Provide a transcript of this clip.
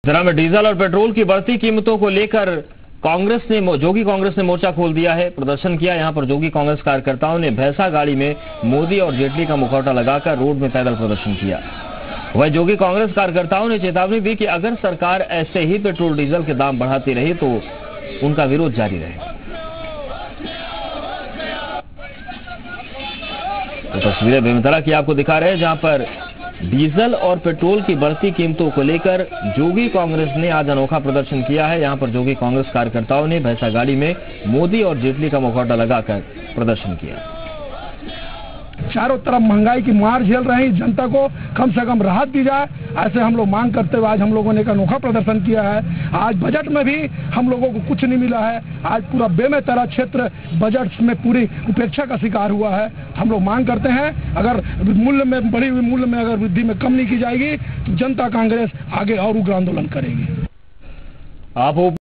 जरा में डीजल और पेट्रोल की बढ़ती कीमतों को लेकर जोगी कांग्रेस ने मोर्चा खोल दिया है, प्रदर्शन किया। यहां पर जोगी कांग्रेस कार्यकर्ताओं ने भैंसा गाड़ी में मोदी और जेटली का मुखौटा लगाकर रोड में पैदल प्रदर्शन किया। वहीं जोगी कांग्रेस कार्यकर्ताओं ने चेतावनी दी कि अगर सरकार ऐसे ही पेट्रोल डीजल के दाम बढ़ाती रही तो उनका विरोध जारी रहेगा। तो तस्वीरें बेमेतरा की आपको दिखा रहे हैं, जहां पर डीजल और पेट्रोल की बढ़ती कीमतों को लेकर जोगी कांग्रेस ने आज अनोखा प्रदर्शन किया है। यहां पर जोगी कांग्रेस कार्यकर्ताओं ने भैंसा गाड़ी में मोदी और जेटली का मुखौटा लगाकर प्रदर्शन किया। चारों तरफ महंगाई की मार झेल रही जनता को कम से कम राहत दी जाए, ऐसे हम लोग मांग करते हुए आज हम लोगों ने एक अनोखा प्रदर्शन किया है। आज बजट में भी हम लोगों को कुछ नहीं मिला है। आज पूरा बेमेतरा क्षेत्र बजट में पूरी उपेक्षा का शिकार हुआ है। हम लोग मांग करते हैं, अगर मूल्य में बढ़ी हुई मूल्य में अगर वृद्धि में कम नहीं की जाएगी तो जनता कांग्रेस आगे और उग्र आंदोलन करेगी।